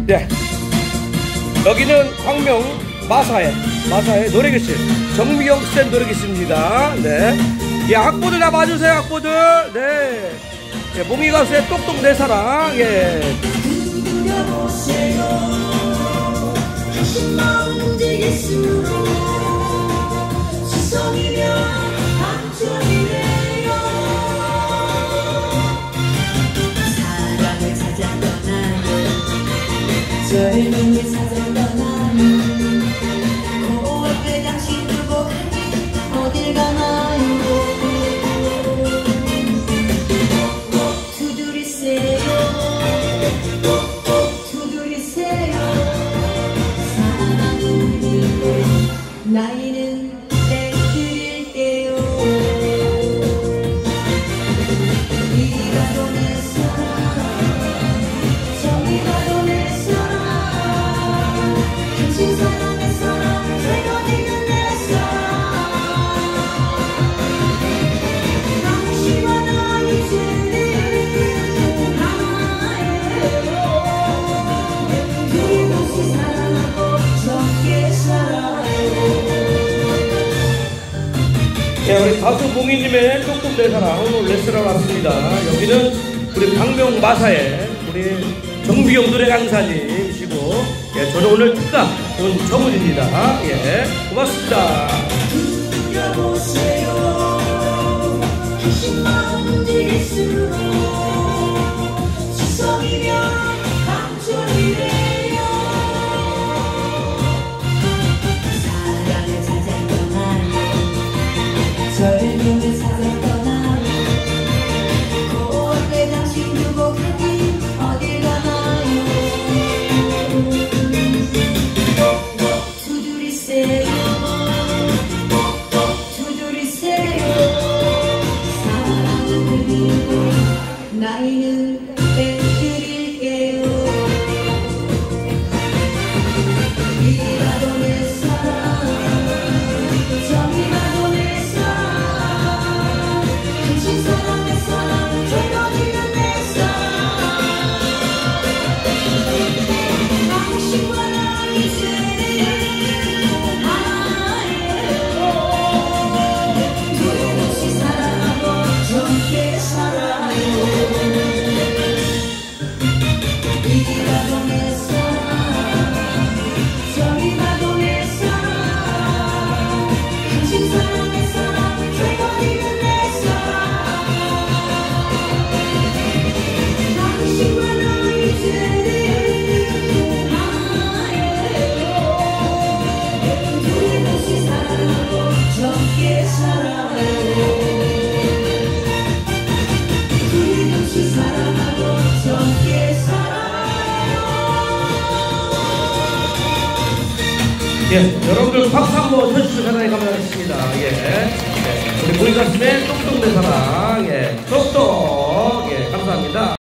네, 여기는 광명 마사회 노래교실 정미경 쌤 노래교실입니다. 네, 예, 학부들 다 봐주세요. 학부들. 네, 예, 몽이 가수의 똑똑 내 사랑. 예. 사랑을 찾아 떠나요. 젊음을 찾아 떠나요. 고앞에 당신 두고 가니 어딜 가나요. 두드리세요. 두드리세요. 사랑을 나이는 빼드릴게요. 이리 가도 내 사랑, 저리 가도 내 사랑, 당신 사랑 내 사랑, 되거니는 내 사랑. 당신과 나 이제는 하나예요. 둘이 사랑하고 함께 살아요. 네, 우리 가수 몽이님의 똑똑 내 사랑 오늘 레슨을 왔습니다. 여기는 우리 광명 마사회 우리 정미경 노래 강사님이시고, 예, 저는 오늘 특강 정훈입니다. 예, 고맙습니다. 두드려보세요. 당신 마음 움직일수록 지성이면 강철이래요. 사랑을 찾아 떠나요. 젊음을 찾아 떠나요. 고앞에 당신 두고 가니 어딜 가나요. 두드리세요. 두드리세요. 사랑을 그리고 나이는 빼드릴게요. 이리 가도 내 사랑, 저리 가도 내 사랑, 당신 사랑 내 사랑, 되거니는 내 사랑. 당신과 나 이제는 하나예요. 둘이 같이 사랑하고 함께 살아요. 이리 가도 내 사랑, 저리 가도 내 사랑, 당신 사랑 내 사랑, 되거니는 내 사랑. 당신과 나 이제는 하나예요. 둘이 같이 사랑하고 함께 살아요. 둘이 같이 사랑하고 함께 살아요. 예, 여러분들 박수 한번 쳐주시면 대단히 감사하겠습니다. 예, 네, 우리 몽이 가수의 똑똑 내 사랑, 예, 똑똑, 예, 감사합니다.